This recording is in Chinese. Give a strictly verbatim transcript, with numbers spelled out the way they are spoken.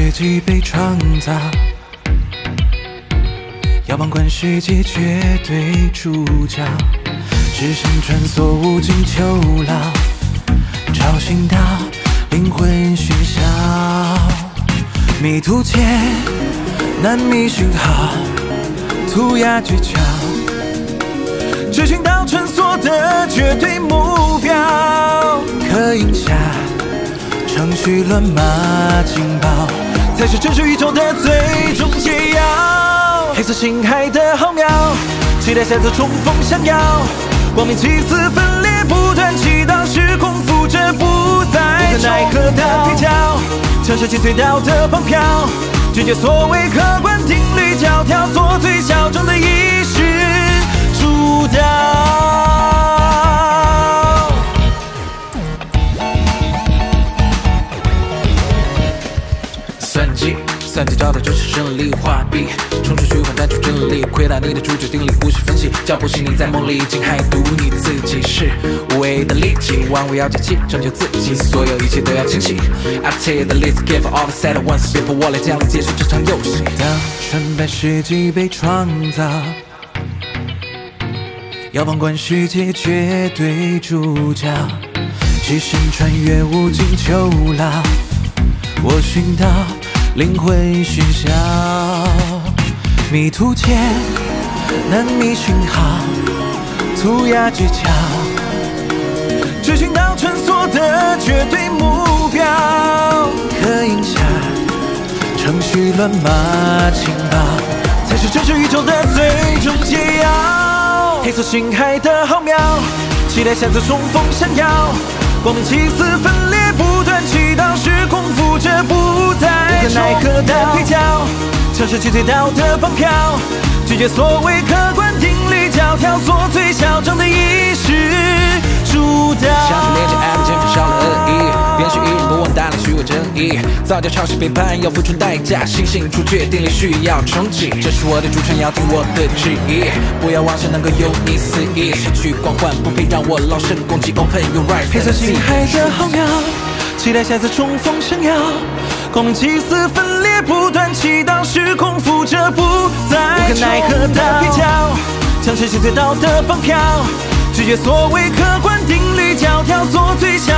世纪被创造，要旁观世界绝对主角，只身穿梭无尽囚牢，找寻到灵魂讯息。迷途间难觅讯号，涂鸦诀窍，只寻到穿梭的绝对目标。刻印下程序乱码警报，才是真实宇宙的最终解药。黑色星海的浩渺，期待下次重逢相邀。光明起死分裂，不断祈祷，时空覆辙不再无可奈何的配角，城市击碎道的绑票，拒绝所谓客观定律教条，做最小众的仪式主导。算计，算计找到真实胜利画笔，冲出虚幻单出真理，窥到你的主角定力，无需分析，脚步行你在梦里，竟还读你自己是无谓的利器，万物要集气，拯救自己，所有一切都要清晰。I take the list, give all the set at once， 别破我来降临，结束这场游戏。当纯白世纪被创造，要旁观世界绝对主角，只身穿越无尽囚牢，我寻到灵魂讯息。迷途间难觅讯号，涂鸦诀窍，只寻到穿梭的绝对目标。刻印下程序乱码情报，才是真实宇宙的最终解药。黑色星海的浩渺，期待下次重逢闪耀。光明起死分裂，不断祈祷，时空覆辙不再无可奈何的配角，城市击碎道德绑票，拒绝所谓客观定律教条，做最小众的仪式主导。像是连接爱的减肥少了恶意，连续一人不忘大量虚伪正义，造假抄袭背叛要付出代价，星星出决定力需要重启，这是我的主权，要听我的旨意，不要妄想能够有你肆意，失去光环不配让我老生攻击 Open your eyes。 黑色星海的浩渺，期待下次重逢相邀。光明起死分裂，不断祈祷，时空覆辙不再无可奈何的配角，城市击碎道德绑票，拒绝所谓客观定律教条，做最小